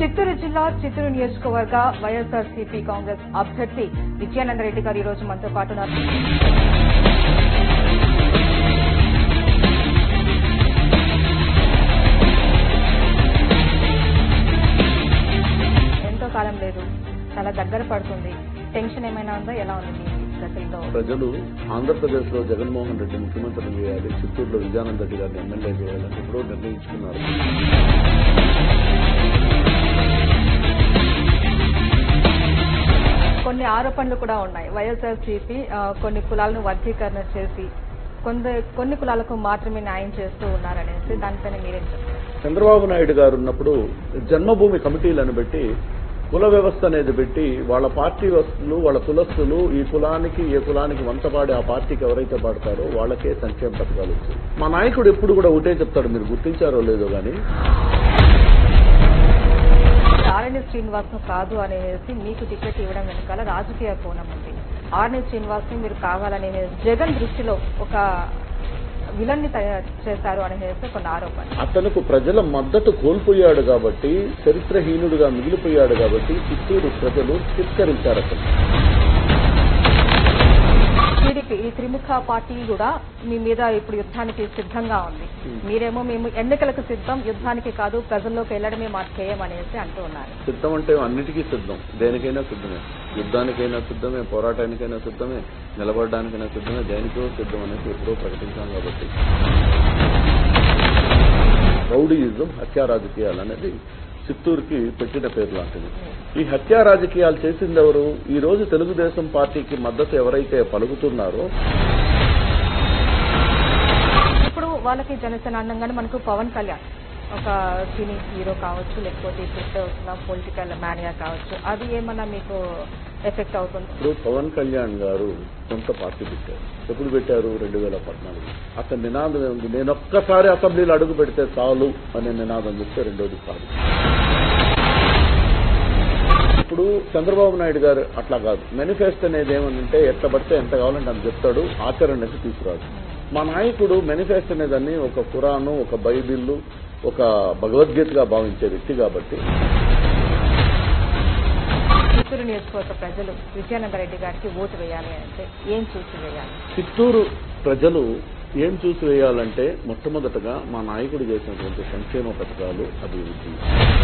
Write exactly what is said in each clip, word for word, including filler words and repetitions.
చిత్తూరు జిల్లా చిత్తూరు నియోజకవర్గ వైఎస్ఆర్సీపీ కాంగ్రెస్ అభ్యర్థి విజయానందరెడ్డి గారు ఈ రోజు మనతో పాటు ఉన్నారు. ఎంతో కాలం లేదు, చాలా దగ్గర పడుతుంది. టెన్షన్ ఏమైనా ఉందా? ఎలా ఉంది మీ ప్రజల్లో? ప్రజలు ఆంధ్రప్రదేశ్ లో జగన్మోహన్ రెడ్డి ముఖ్యమంత్రిని చేయాలి, చిత్తూరులో విజయానంద రెడ్డి గారిని ఎమ్మెల్యే చేయాలని ఎప్పుడో నిర్ణయించుకున్నారు. కొన్ని ఆరోపణలు కూడా ఉన్నాయి. వైఎస్ఆర్సీపీ కొన్ని కులాలను వర్గీకరణ చేసి కొంత కొన్ని కులాలకు మాత్రమే న్యాయం చేస్తూ ఉన్నారనేసి దానిపైన మీరేం చెప్తారు? చంద్రబాబు నాయుడు గారు ఉన్నప్పుడు జన్మభూమి కమిటీలను పెట్టి కుల వ్యవస్థ అనేది పెట్టి వాళ్ళ పార్టీ వస్తువులు వాళ్ళ కులస్తులు ఈ కులానికి ఏ కులానికి వంత పాడి ఆ పార్టీకి ఎవరైతే పాడతారో వాళ్ళకే సంక్షేమ పథకాలు వచ్చాయి. మా నాయకుడు ఎప్పుడు కూడా ఒకటే చెప్తాడు, మీరు గుర్తించారో లేదో కానీ ఆర్ఎన్ఏ శ్రీనివాస్ కాదు అనేసి మీకు టికెట్ ఇవ్వడం వెనకాల రాజకీయ కోణం ఉంది. ఆర్ఎన్ఏ శ్రీనివాస్ ని మీరు కావాలనే జగన్ దృష్టిలో ఒక విలన్ని తయారు చేశారు అనేసి కొన్ని ఆరోపణలు. అతనుకు ప్రజల మద్దతు కోల్పోయాడు కాబట్టి, చరిత్రహీనుడుగా మిగిలిపోయాడు కాబట్టి చిత్తూరు ప్రజలు తిరస్కరించారు. అతను టీడీపీ ఈ త్రిముఖ పార్టీ కూడా మీ మీద ఇప్పుడు యుద్ధానికి సిద్ధంగా ఉంది. మీరేమో మేము ఎన్నికలకు సిద్ధం, యుద్ధానికి కాదు, ప్రజల్లోకి వెళ్లడమే మా ధ్యేయం అనేసి అంటూ ఉన్నారు. సిద్ధం అంటే అన్నిటికీ సిద్ధం, దేనికైనా సిద్ధమే, యుద్ధానికైనా సిద్ధమే, పోరాటానికైనా సిద్ధమే, నిలబడడానికైనా సిద్ధమే, దేనికో సిద్ధం అనేసి ఎప్పుడో ప్రకటించాం. కాబట్టి రౌడీయిజం, హత్యా రాజకీయాలు అనేది చిత్తూరుకి పెట్టిన పేరు లాంటిది. ఈ హత్యా రాజకీయాలు చేసింది ఎవరు? ఈ రోజు తెలుగుదేశం పార్టీకి మద్దతు ఎవరైతే పలుకుతున్నారో ఇప్పుడు వాళ్ళకి జనసేన అన్నంగానే మనకు పవన్ కళ్యాణ్ ఒక సినీ హీరో కావచ్చు, లేకపోతే ఇప్పుడు వస్తున్న పొలిటికల్ మేనియా కావచ్చు, అది ఏమన్నా మీకు ఎఫెక్ట్ అవుతుంది? ఇప్పుడు పవన్ కళ్యాణ్ గారు సొంత పార్టీ పెట్టారు. ఎప్పుడు పెట్టారు? రెండు వేల పద్నాలుగు. అతని నినాదం ఏముంది? నేను ఒక్కసారి అసెంబ్లీలో అడుగు పెడితే చాలు అనే నినాదం చెప్తే రెండోది కాదు. ఇప్పుడు చంద్రబాబు నాయుడు గారు అట్లా కాదు. మేనిఫెస్టో అనేది ఏమనంటే ఎట్లా పడితే ఎంత కావాలంటే అంత చెప్తాడు, ఆచరణకి తీసుకురాదు. మా నాయకుడు మేనిఫెస్టో అనేదాన్ని ఒక ఖురాను, ఒక బైబిల్, ఒక భగవద్గీతగా భావించే వ్యక్తి కాబట్టి చిత్తూరు నియోజకవర్గ ప్రజలు విజయానందరెడ్డి గారికి ఓటు వేయాలి అంటే ఏం చూసి వేయాలి? చిత్తూరు ప్రజలు ఏం చూసి వేయాలంటే మొట్టమొదటగా మా నాయకుడు చేసినటువంటి సంక్షేమ పథకాలు అభివృద్ధి.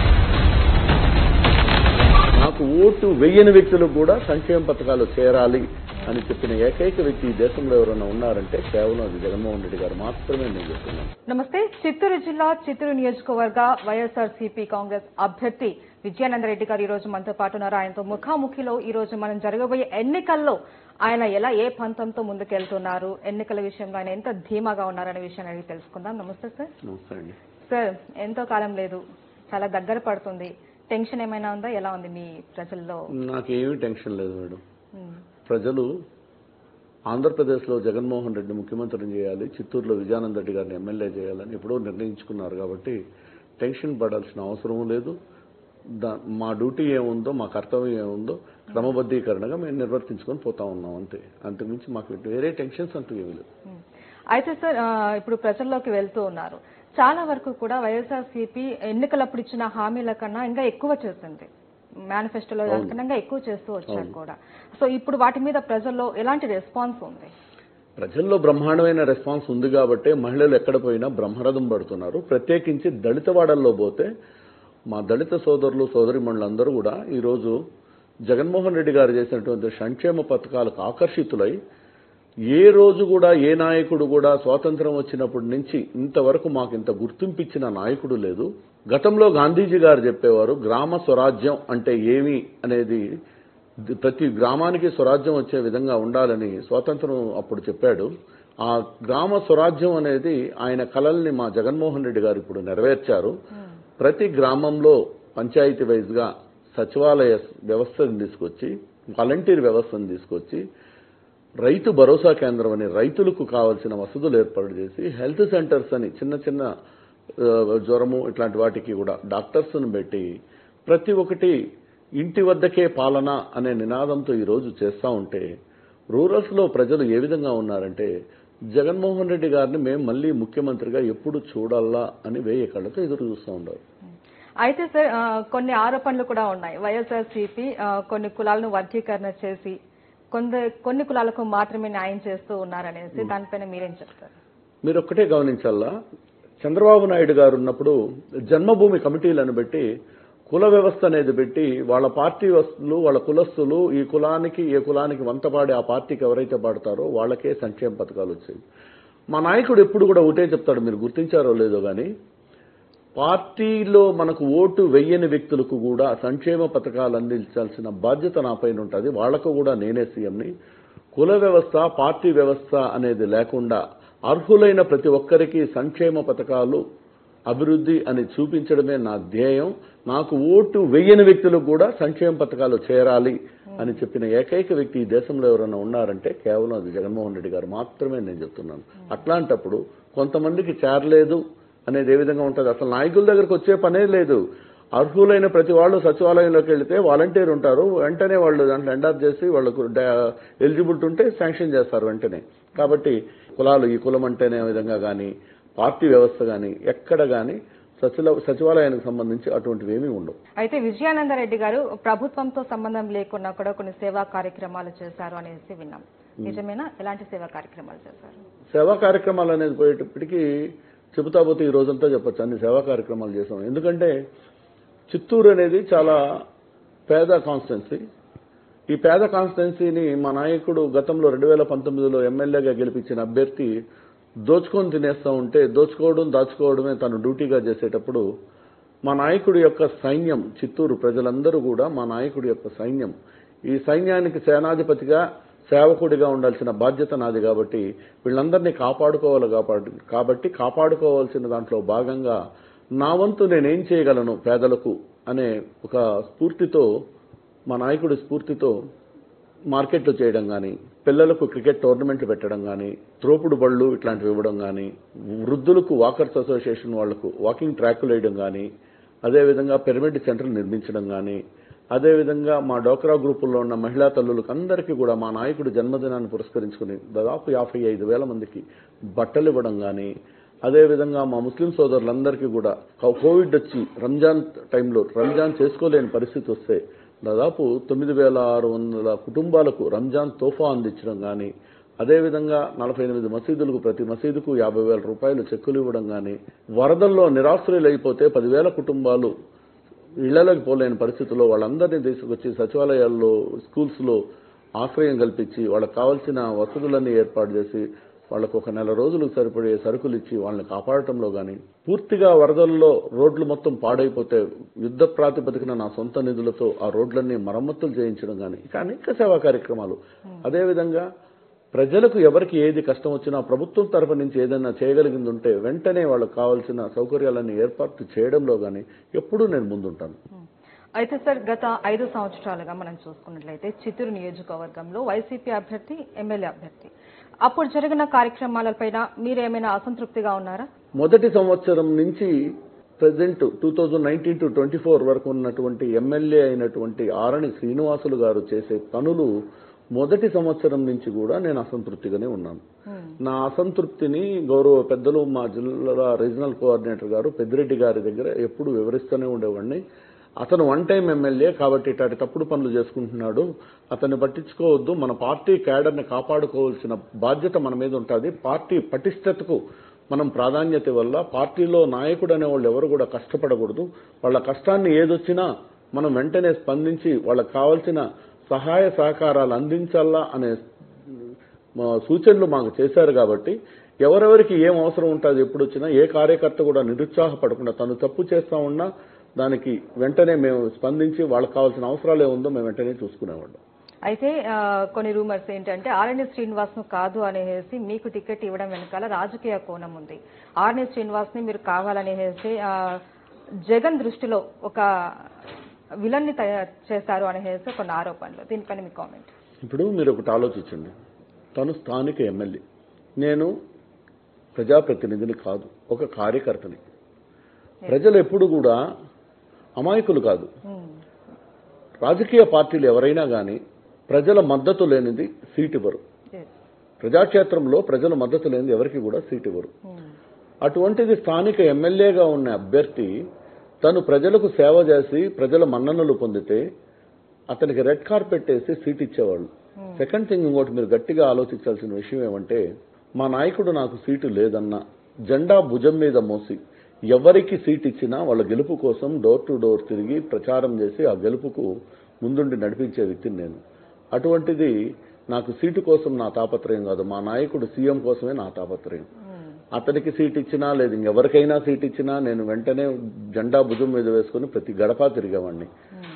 నాకు ఓటు వెయ్యని వ్యక్తులకు కూడా సంక్షేమ పథకాలు చేరాలి అని చెప్పిన ఏకైక వ్యక్తి ఈ దేశంలో ఎవరైనా ఉన్నారంటే కేవలం అది జగన్మోహన్ రెడ్డి గారు మాత్రమే నేను చెప్తున్నాను. నమస్తే. చిత్తూరు జిల్లా చిత్తూరు నియోజకవర్గ వైఎస్ఆర్సీపీ కాంగ్రెస్ అభ్యర్థి విజయానందరెడ్డి గారు ఈ రోజు మనతో పాటు ఉన్నారు. ఆయనతో ముఖాముఖిలో ఈ రోజు మనం జరగబోయే ఎన్నికల్లో ఆయన ఎలా ఏ పంతంతో ముందుకెళ్తున్నారు, ఎన్నికల విషయంలో ఆయన ఎంత ధీమాగా ఉన్నారనే విషయాన్ని అడిగి తెలుసుకుందాం. నమస్తే సార్. నమస్తే అండి. సార్, ఎంతో కాలం లేదు, చాలా దగ్గర పడుతుంది. టెన్షన్ ఏమైనా ఉందా? ఎలా ఉంది మీ ప్రజల్లో? నాకేమీ టెన్షన్ లేదు మేడం. ప్రజలు ఆంధ్రప్రదేశ్లో జగన్మోహన్ రెడ్డి ముఖ్యమంత్రిని చేయాలి, చిత్తూరులో విజయానంద రెడ్డి గారిని ఎమ్మెల్యే చేయాలని ఎప్పుడో నిర్ణయించుకున్నారు. కాబట్టి టెన్షన్ పడాల్సిన అవసరం లేదు. మా డ్యూటీ ఏముందో, మా కర్తవ్యం ఏముందో క్రమబద్దీకరణగా మేము నిర్వర్తించుకొని పోతా ఉన్నాం అంతే. అంతకుమించి మాకు వేరే టెన్షన్స్ అంటూ ఏమీ లేదు. అయితే సార్, ఇప్పుడు ప్రజల్లోకి వెళ్తూ ఉన్నారు. చాలా వరకు కూడా వైఎస్ఆర్సీపీ ఎన్నికలప్పుడు ఇచ్చిన హామీల కన్నా ఇంకా ఎక్కువ చేసింది, మేనిఫెస్టోలో దానికన్నా ఎక్కువ చేస్తూ వచ్చారు కూడా. సో ఇప్పుడు వాటి మీద ప్రజల్లో ఎలాంటి రెస్పాన్స్ ఉంది? ప్రజల్లో బ్రహ్మాండమైన రెస్పాన్స్ ఉంది కాబట్టి మహిళలు ఎక్కడ పోయినా బ్రహ్మరథం పడుతున్నారు. ప్రత్యేకించి దళిత వాడల్లో పోతే మా దళిత సోదరులు సోదరిమణులందరూ కూడా ఈరోజు జగన్మోహన్ రెడ్డి గారు చేసినటువంటి సంక్షేమ పథకాలకు ఆకర్షితులై ఏ రోజు కూడా ఏ నాయకుడు కూడా స్వాతంత్రం వచ్చినప్పటి నుంచి ఇంతవరకు మాకు ఇంత గుర్తింపిచ్చిన నాయకుడు లేదు. గతంలో గాంధీజీ గారు చెప్పేవారు గ్రామ స్వరాజ్యం అంటే ఏమి అనేది, ప్రతి గ్రామానికి స్వరాజ్యం వచ్చే విధంగా ఉండాలని స్వాతంత్రం అప్పుడు చెప్పాడు. ఆ గ్రామ స్వరాజ్యం అనేది ఆయన కలల్ని మా జగన్మోహన్ రెడ్డి గారు ఇప్పుడు నెరవేర్చారు. ప్రతి గ్రామంలో పంచాయతీ వైజ్ గా సచివాలయ వ్యవస్థను తీసుకొచ్చి, వాలంటీర్ వ్యవస్థను తీసుకొచ్చి, రైతు భరోసా కేంద్రం అని రైతులకు కావాల్సిన వసతులు ఏర్పాటు చేసి, హెల్త్ సెంటర్స్ అని చిన్న చిన్న జ్వరము ఇట్లాంటి వాటికి కూడా డాక్టర్స్ను పెట్టి ప్రతి ఒక్కటి ఇంటి వద్దకే పాలన అనే నినాదంతో ఈరోజు చేస్తూ ఉంటే రూరల్స్లో ప్రజలు ఏ విధంగా ఉన్నారంటే జగన్మోహన్ రెడ్డి గారిని మేము మళ్ళీ ముఖ్యమంత్రిగా ఎప్పుడు చూడాలా అని వేయ కళ్ళతో ఎదురు చూస్తూ ఉన్నారు. అయితే సార్ ఆ, కొన్ని ఆరోపణలు కూడా ఉన్నాయి. వైఎస్ఆర్సీపీ ఆ, కొన్ని కులాలను వర్గీకరణ చేసి కొంద కొన్ని కులాలకు మాత్రమే న్యాయం చేస్తూ ఉన్నారనేసి దానిపైన మీరేం చెప్తారు? మీరు ఒక్కటే గమనించాలా, చంద్రబాబు నాయుడు గారు ఉన్నప్పుడు జన్మభూమి కమిటీలను పెట్టి కుల వ్యవస్థ అనేది పెట్టి వాళ్ళ పార్టీ వస్తువులు వాళ్ళ కులస్తులు ఈ కులానికి ఏ కులానికి వంతపాడి ఆ పార్టీకి ఎవరైతే పాడతారో వాళ్ళకే సంక్షేమ పథకాలు వచ్చాయి. మా నాయకుడు ఎప్పుడు కూడా ఒకటే చెప్తాడు, మీరు గుర్తించారో లేదో కానీ, పార్టీలో మనకు ఓటు వెయ్యని వ్యక్తులకు కూడా సంక్షేమ పథకాలు అందించాల్సిన బాధ్యత నా పైన ఉంటుంది, వాళ్లకు కూడా నేనే సీఎంని. కుల వ్యవస్థ పార్టీ వ్యవస్థ అనేది లేకుండా అర్హులైన ప్రతి ఒక్కరికి సంక్షేమ పథకాలు అభివృద్ధి అని చూపించడమే నా ధ్యేయం. నాకు ఓటు వెయ్యని వ్యక్తులకు కూడా సంక్షేమ పథకాలు చేరాలి అని చెప్పిన ఏకైక వ్యక్తి ఈ దేశంలో ఎవరైనా ఉన్నారంటే కేవలం అది జగన్మోహన్ రెడ్డి గారు మాత్రమే నేను చెప్తున్నాను. అట్లాంటప్పుడు కొంతమందికి చేరలేదు అనేది ఏ విధంగా ఉంటుంది? అసలు నాయకుల దగ్గరకు వచ్చే పనే లేదు. అర్హులైన ప్రతి వాళ్ళు సచివాలయంలోకి వెళితే వాలంటీర్ ఉంటారు, వెంటనే వాళ్ళు దాంట్లో ఎండార్ చేసి వాళ్ళకు ఎలిజిబిలిటీ ఉంటే శాంక్షన్ చేస్తారు వెంటనే. కాబట్టి కులాలు ఈ కులం అంటేనే విధంగా కానీ పార్టీ వ్యవస్థ కానీ ఎక్కడ కానీ సచివ సచివాలయానికి సంబంధించి అటువంటివి ఏమీ ఉండవు. అయితే విజయానందరెడ్డి గారు ప్రభుత్వంతో సంబంధం లేకుండా కూడా కొన్ని సేవా కార్యక్రమాలు చేశారు అనేసి విన్నాం. నిజమేనా? ఎలాంటి సేవా కార్యక్రమాలు చేశారు? సేవా కార్యక్రమాలు అనేది పోయేటప్పటికీ చెబుతా పోతే ఈ రోజంతా చెప్పచ్చు అన్ని సేవా కార్యక్రమాలు చేశాం. ఎందుకంటే చిత్తూరు అనేది చాలా పేద కాన్స్టిట్యున్సీ. ఈ పేద కాన్స్టిట్యున్సీని మా నాయకుడు గతంలో రెండు వేల పంతొమ్మిదిలో ఎమ్మెల్యేగా గెలిపించిన అభ్యర్థి దోచుకొని తినేస్తూ ఉంటే దోచుకోవడం దాచుకోవడమే తను డ్యూటీగా చేసేటప్పుడు మా నాయకుడి యొక్క సైన్యం, చిత్తూరు ప్రజలందరూ కూడా మా నాయకుడి యొక్క సైన్యం, ఈ సైన్యానికి సేనాధిపతిగా సేవకుడిగా ఉండాల్సిన బాధ్యత నాది. కాబట్టి వీళ్ళందరినీ కాపాడుకోవాలి కాబట్టి కాపాడుకోవాల్సిన దాంట్లో భాగంగా నా వంతు నేనేం చేయగలను పేదలకు అనే ఒక స్ఫూర్తితో, మా నాయకుడి స్ఫూర్తితో మార్కెట్లు చేయడం కానీ, పిల్లలకు క్రికెట్ టోర్నమెంట్లు పెట్టడం కానీ, త్రోపుడు బళ్ళు ఇట్లాంటివి ఇవ్వడం కానీ, వృద్ధులకు వాకర్స్ అసోసియేషన్ వాళ్లకు వాకింగ్ ట్రాక్లు వేయడం కానీ, అదేవిధంగా పిరమిడ్ సెంటర్లు నిర్మించడం కానీ, అదేవిధంగా మా డోక్రా గ్రూపుల్లో ఉన్న మహిళా తల్లులకు అందరికీ కూడా మా నాయకుడి జన్మదినాన్ని పురస్కరించుకుని దాదాపు యాభై ఐదు వేల మందికి బట్టలు ఇవ్వడం కానీ, అదేవిధంగా మా ముస్లిం సోదరులందరికీ కూడా కోవిడ్ వచ్చి రంజాన్ టైంలో రంజాన్ చేసుకోలేని పరిస్థితి వస్తే దాదాపు తొమ్మిది వేల ఆరు వందల కుటుంబాలకు రంజాన్ తోఫా అందించడం కానీ, అదేవిధంగా నలభై ఎనిమిది మసీదులకు ప్రతి మసీదుకు యాభై వేల రూపాయలు చెక్కులు ఇవ్వడం కానీ, వరదల్లో నిరాశ్రయులు అయిపోతే పదివేల కుటుంబాలు ఇళ్లలోకి పోలేని పరిస్థితుల్లో వాళ్ళందరినీ తీసుకొచ్చి సచివాలయాల్లో స్కూల్స్లో ఆశ్రయం కల్పించి వాళ్ళకి కావాల్సిన వసతులన్నీ ఏర్పాటు చేసి వాళ్ళకు ఒక నెల రోజులకు సరిపడే సరుకులు ఇచ్చి వాళ్ళని కాపాడటంలో కానీ, పూర్తిగా వరదల్లో రోడ్లు మొత్తం పాడైపోతే యుద్ధ ప్రాతిపదికన నా సొంత నిధులతో ఆ రోడ్లన్నీ మరమ్మతులు చేయించడం కానీ, ఇక అనేక సేవా కార్యక్రమాలు. అదేవిధంగా ప్రజలకు ఎవరికి ఏది కష్టం వచ్చినా ప్రభుత్వం తరఫు నుంచి ఏదైనా చేయగలిగింది ఉంటే వెంటనే వాళ్ళకు కావాల్సిన సౌకర్యాలన్నీ ఏర్పాటు చేయడంలో కానీ ఎప్పుడూ నేను ముందుంటాను. అయితే సార్, గత ఐదు సంవత్సరాలుగా మనం చూసుకున్నట్లయితే చిత్తూరు నియోజకవర్గంలో వైసీపీ అభ్యర్థి, ఎమ్మెల్యే అభ్యర్థి, అప్పుడు జరిగిన కార్యక్రమాలపైన మీరేమైనా అసంతృప్తిగా ఉన్నారా? మొదటి సంవత్సరం నుంచి present two thousand nineteen to twenty four వరకు ఉన్నటువంటి ఎమ్మెల్యే అయినటువంటి ఆరణి శ్రీనివాసులు గారు చేసే పనులు మొదటి సంవత్సరం నుంచి కూడా నేను అసంతృప్తిగానే ఉన్నాను. నా అసంతృప్తిని గౌరవ పెద్దలు మా జిల్లా రీజనల్ కోఆర్డినేటర్ గారు పెద్దిరెడ్డి గారి దగ్గర ఎప్పుడు వివరిస్తూనే ఉండేవాడిని. అతను వన్ టైం ఎమ్మెల్యే కాబట్టి ఇట్లాంటి తప్పుడు పనులు చేసుకుంటున్నాడు, అతన్ని పట్టించుకోవద్దు, మన పార్టీ క్యాడర్ని కాపాడుకోవాల్సిన బాధ్యత మన మీద ఉంటుంది, పార్టీ పటిష్టతకు మనం ప్రాధాన్యత వల్ల పార్టీలో నాయకుడు అనేవాళ్ళు ఎవరు కూడా కష్టపడకూడదు, వాళ్ళ కష్టాన్ని ఏదొచ్చినా మనం వెంటనే స్పందించి వాళ్ళకి కావాల్సిన సహాయ సహకారాలు అందించాలా అనే సూచనలు మాకు చేశారు. కాబట్టి ఎవరెవరికి ఏం అవసరం ఉంటుంది ఎప్పుడు వచ్చినా ఏ కార్యకర్త కూడా నిరుత్సాహపడకుండా తను తప్పు చేస్తా ఉన్నా దానికి వెంటనే మేము స్పందించి వాళ్ళకి కావాల్సిన అవసరాలు ఏముందో మేము వెంటనే చూసుకునేవాళ్ళం. అయితే కొన్ని రూమర్స్ ఏంటంటే ఆర్ఎన్ఏ శ్రీనివాస్ ను కాదు అనేసి మీకు టికెట్ ఇవ్వడం వెనకాల రాజకీయ కోణం ఉంది, ఆర్ఎన్ఏ శ్రీనివాస్ ని మీరు కావాలనేసి జగన్ దృష్టిలో ఒక విలన్ ని తయారు చేశారు అనేసి కొన్ని ఆరోపణలు, దీనిపైన మీ కామెంట్? ఇప్పుడు మీరు ఒకటి ఆలోచించండి, తను స్థానిక ఎమ్మెల్యే, నేను ప్రజాప్రతినిధిని కాదు, ఒక కార్యకర్తని. ప్రజలు ఎప్పుడు కూడా అమాయకులు కాదు. రాజకీయ పార్టీలు ఎవరైనా కానీ ప్రజల మద్దతు లేనిది సీట్ ఇవ్వరు. ప్రజాక్షేత్రంలో ప్రజల మద్దతు లేనిది ఎవరికి కూడా సీట్ ఇవ్వరు. అటువంటిది స్థానిక ఎమ్మెల్యేగా ఉన్న అభ్యర్థి తను ప్రజలకు సేవ చేసి ప్రజల మన్ననలు పొందితే అతనికి రెడ్ కార్పెట్ వేసి సీట్ ఇచ్చేవాళ్ళు. సెకండ్ థింగ్ ఇంకోటి మీరు గట్టిగా ఆలోచించాల్సిన విషయం ఏమంటే, మా నాయకుడు నాకు సీటు లేదన్నా జెండా భుజం మీద మోసి ఎవరికి సీట్ ఇచ్చినా వాళ్ళ గెలుపు కోసం డోర్ టు డోర్ తిరిగి ప్రచారం చేసి ఆ గెలుపుకు ముందుండి నడిపించే వ్యక్తిని నేను. అటువంటిది నాకు సీటు కోసం నా తాపత్రయం కాదు, మా నాయకుడు సీఎం కోసమే నా తాపత్రయం. అతనికి సీట్ ఇచ్చినా లేదు ఇంకెవరికైనా సీట్ ఇచ్చినా నేను వెంటనే జెండా భుజం మీద వేసుకుని ప్రతి గడప తిరిగేవాడిని.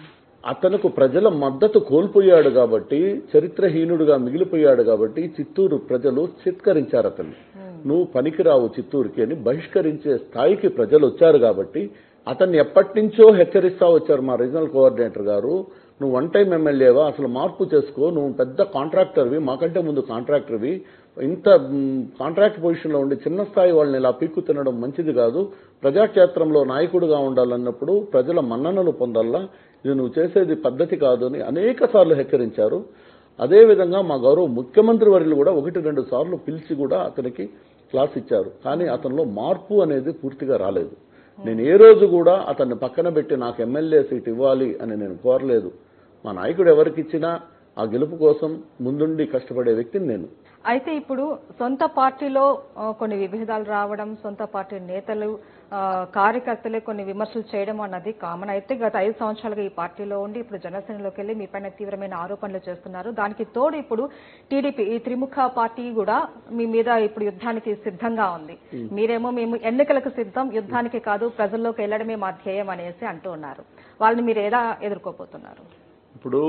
అతనుకు ప్రజల మద్దతు కోల్పోయాడు కాబట్టి, చరిత్రహీనుడుగా మిగిలిపోయాడు కాబట్టి చిత్తూరు ప్రజలు చిత్కరించారు అతన్ని. నువ్వు పనికిరావు చిత్తూరుకి అని బహిష్కరించే స్థాయికి ప్రజలు వచ్చారు కాబట్టి అతన్ని ఎప్పటి నుంచో హెచ్చరిస్తా వచ్చారు మా రీజనల్ కోఆర్డినేటర్ గారు, నువ్వు వన్ టైం ఎమ్మెల్యేవా, అసలు మార్పు చేసుకో, నువ్వు పెద్ద కాంట్రాక్టర్వి, మాకంటే ముందు కాంట్రాక్టర్వి, ఇంత కాంట్రాక్ట్ పొజిషన్లో ఉండి చిన్న స్థాయి వాళ్ళని ఇలా పీక్కు తినడం మంచిది కాదు, ప్రజాక్షేత్రంలో నాయకుడిగా ఉండాలన్నప్పుడు ప్రజల మన్ననలు పొందాలా, ఇది నువ్వు చేసేది పద్ధతి కాదు అని అనేక సార్లు హెచ్చరించారు. అదేవిధంగా మా గౌరవ ముఖ్యమంత్రి వర్యులు కూడా ఒకటి రెండు సార్లు పిలిచి కూడా అతనికి క్లాస్ ఇచ్చారు. కానీ అతనిలో మార్పు అనేది పూర్తిగా రాలేదు. నేను ఏ రోజు కూడా అతన్ని పక్కన పెట్టి నాకు ఎమ్మెల్యే సీట్ ఇవ్వాలి అని నేను కోరలేదు. మా నాయకుడు ఎవరికి ఇచ్చినా ఆ గెలుపు కోసం ముందుండి కష్టపడే వ్యక్తిని నేను. అయితే ఇప్పుడు సొంత పార్టీలో కొన్ని విభేదాలు రావడం, సొంత పార్టీ నేతలు కార్యకర్తలే కొన్ని విమర్శలు చేయడం అన్నది కామన్. అయితే గత ఐదు సంవత్సరాలుగా ఈ పార్టీలో ఉండి ఇప్పుడు జనసేనలోకి వెళ్లి మీ పైన తీవ్రమైన ఆరోపణలు చేస్తున్నారు. దానికి తోడు ఇప్పుడు టీడీపీ ఈ త్రిముఖ పార్టీ కూడా మీ మీద ఇప్పుడు యుద్ధానికి సిద్ధంగా ఉంది. మీరేమో మేము ఎన్నికలకు సిద్ధం, యుద్ధానికి కాదు, ప్రజల్లోకి వెళ్లడమే మా ధ్యేయం అనేసి అంటూ ఉన్నారు. వాళ్ళని మీరు ఎలా ఎదుర్కోబోతున్నారు? ఇప్పుడు